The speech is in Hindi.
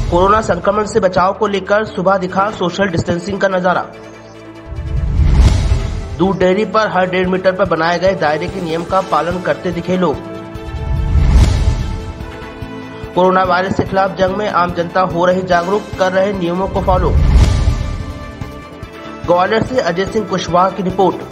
कोरोना संक्रमण से बचाव को लेकर सुबह दिखा सोशल डिस्टेंसिंग का नजारा। दूध डेयरी पर हर 1.5 मीटर पर बनाए गए दायरे के नियम का पालन करते दिखे लोग। कोरोना वायरस के खिलाफ जंग में आम जनता हो रही जागरूक, कर रहे नियमों को फॉलो। ग्वालियर से अजय सिंह कुशवाहा की रिपोर्ट।